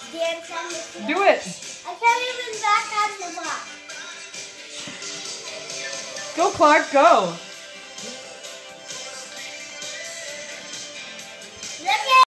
dance on the floor? Do it. I can't even back on the box. Go, Clark, go.